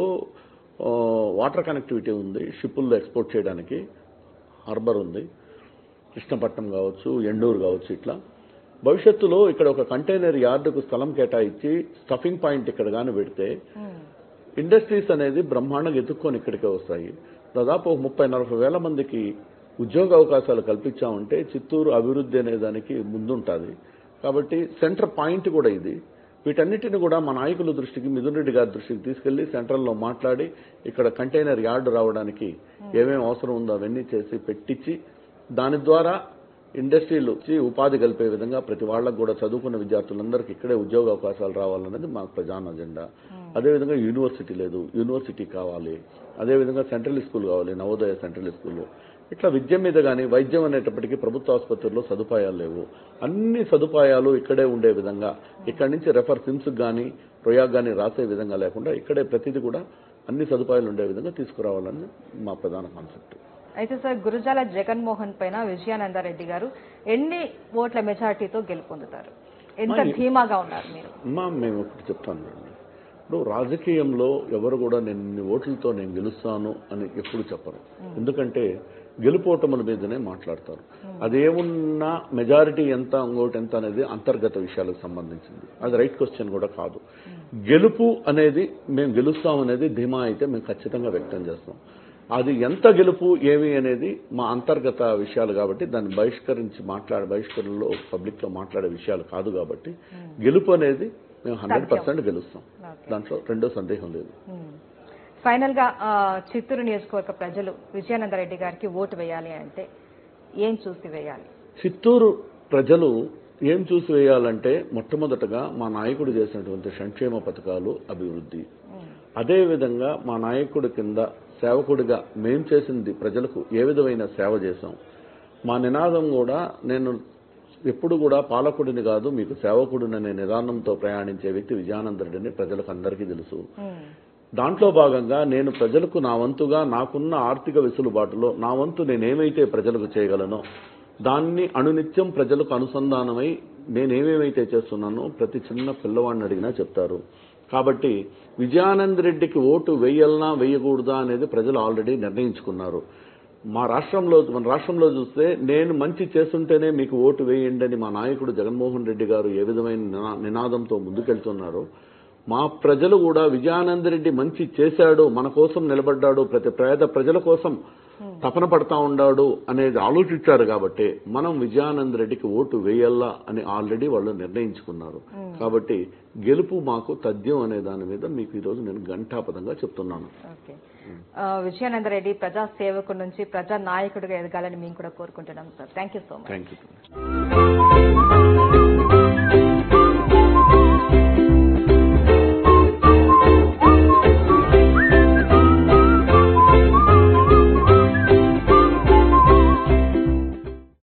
వాటర్ కనెక్టివిటీ ఉంది. షిప్పుల్లో ఎక్స్పోర్ట్ చేయడానికి హార్బర్ ఉంది. కృష్ణపట్నం కావచ్చు, ఎండూరు కావచ్చు. ఇట్లా భవిష్యత్తులో ఇక్కడ ఒక కంటైనర్ యార్డుకు స్థలం కేటాయించి స్టఫింగ్ పాయింట్ ఇక్కడ గాని పెడితే ఇండస్ట్రీస్ అనేది బ్రహ్మాండంగా ఎత్తుక్కొని ఇక్కడికే వస్తాయి. దాదాపు ముప్పై నలభై వేల మందికి ఉద్యోగ అవకాశాలు కల్పించామంటే చిత్తూరు అభివృద్ధి అనే దానికి ముందుంటుంది. కాబట్టి సెంటర్ పాయింట్ కూడా ఇది. వీటన్నిటిని కూడా మా నాయకుల దృష్టికి, మిథున్ రెడ్డి గారి దృష్టికి తీసుకెళ్లి సెంట్రల్లో మాట్లాడి ఇక్కడ కంటైనర్ యార్డు రావడానికి ఏమేమి అవసరం ఉందో అవన్నీ చేసి పెట్టించి దాని ద్వారా ఇండస్ట్రీలు ఉపాధి కలిపే విధంగా ప్రతి వాళ్ళకు కూడా చదువుకున్న విద్యార్థులందరికీ ఇక్కడే ఉద్యోగ అవకాశాలు రావాలన్నది మాకు ప్రధాన అజెండా. అదేవిధంగా యూనివర్సిటీ లేదు, యూనివర్సిటీ కావాలి. అదేవిధంగా సెంట్రల్ స్కూల్ కావాలి, నవోదయ సెంట్రల్ స్కూల్. ఇట్లా విద్య మీద కానీ వైద్యం అనేటప్పటికీ ప్రభుత్వ ఆసుపత్రుల్లో సదుపాయాలు లేవు. అన్ని సదుపాయాలు ఇక్కడే ఉండే విధంగా ఇక్కడి నుంచి రెఫర్ సిమ్స్ కానీ ప్రొయాగ్ కానీ రాసే విధంగా లేకుండా ఇక్కడే ప్రతిదీ కూడా అన్ని సదుపాయాలు ఉండే విధంగా తీసుకురావాలని మా ప్రధాన కాన్సెప్ట్. అయితే సార్, గురజాల జగన్మోహన్ పైన విజయానందరెడ్డి గారు ఎన్ని ఓట్ల మెజార్టీతో గెలుపొందుతారు? ఎంత ధీమాగా ఉన్నారు మీరు? మా మేము ఇప్పుడు చెప్తాను. ఇప్పుడు రాజకీయంలో ఎవరు కూడా నేను ఇన్ని ఓట్లతో నేను గెలుస్తాను అని ఎప్పుడు చెప్పరు. ఎందుకంటే గెలుపోటముల మీదనే మాట్లాడతారు. అదేమున్నా మెజారిటీ ఎంత, ఇంకోటి ఎంత అనేది అంతర్గత విషయాలకు సంబంధించింది. అది రైట్ క్వశ్చన్ కూడా కాదు. గెలుపు అనేది మేము గెలుస్తాం అనేది ధీమా అయితే మేము ఖచ్చితంగా వ్యక్తం చేస్తాం. అది ఎంత గెలుపు ఏమి అనేది మా అంతర్గత విషయాలు కాబట్టి దాన్ని బహిష్కరించి మాట్లాడే బహిష్కరణలో పబ్లిక్ లో మాట్లాడే విషయాలు కాదు కాబట్టి గెలుపు అనేది మేము హండ్రెడ్ పర్సెంట్ గెలుస్తాం. దాంట్లో రెండో సందేహం లేదు. ఫైనల్ గా చిత్తూరు నియోజకవర్గ ప్రజలు విజయానందరెడ్డి గారికి ఓటు వేయాలి అంటే ఏం చూసి వేయాలి? చిత్తూరు ప్రజలు ఏం చూసి వేయాలంటే మొట్టమొదటగా మా నాయకుడు చేసినటువంటి సంక్షేమ పథకాలు, అభివృద్ధి. అదేవిధంగా మా నాయకుడి కింద సేవకుడిగా మేం చేసింది ప్రజలకు ఏ విధమైన సేవ చేశాం. మా నినాదం కూడా నేను ఎప్పుడు కూడా పాలకుడిని కాదు మీకు సేవకుడిననే నిదానంతో ప్రయాణించే వ్యక్తి విజయానందరెడ్డిని ప్రజలకు అందరికీ తెలుసు. దాంట్లో భాగంగా నేను ప్రజలకు నా వంతుగా నాకున్న ఆర్థిక వెసులుబాటులో నా వంతు నేనేమైతే ప్రజలకు చేయగలనో దాన్ని అనునిత్యం ప్రజలకు అనుసంధానమై నేనేమేమైతే చేస్తున్నానో ప్రతి చిన్న పిల్లవాడిని అడిగినా చెప్తారు. కాబట్టి విజయానందరెడ్డికి ఓటు వేయాలనా వేయకూడదా అనేది ప్రజలు ఆల్రెడీ నిర్ణయించుకున్నారు. మా రాష్ట్రంలో మన రాష్ట్రంలో చూస్తే నేను మంచి చేస్తుంటేనే మీకు ఓటు వేయండి అని మా నాయకుడు జగన్మోహన్ రెడ్డి గారు ఏ విధమైన నినా- నినాదంతో ముందుకెళ్తున్నారో మా ప్రజలు కూడా విజయానంద రెడ్డి మంచి చేశాడు, మన కోసం నిలబడ్డాడు, ప్రతి పేద ప్రజల కోసం తపన పడతా ఉన్నాడు అనేది ఆలోచించారు కాబట్టి మనం విజయానంద రెడ్డికి ఓటు వేయాలా అని ఆల్రెడీ వాళ్ళు నిర్ణయించుకున్నారు. కాబట్టి గెలుపు మాకు తథ్యం అనే దాని మీద మీకు ఈ రోజు నేను ఘంటాపదంగా చెప్తున్నాను. ఓకే. ఆ, విజయానంద రెడ్డి ప్రజా సేవకుడి నుంచి ప్రజా నాయకుడిగా ఎదగాలని మేము కూడా కోరుకుంటున్నాం sir. Thank you so much. Thank you.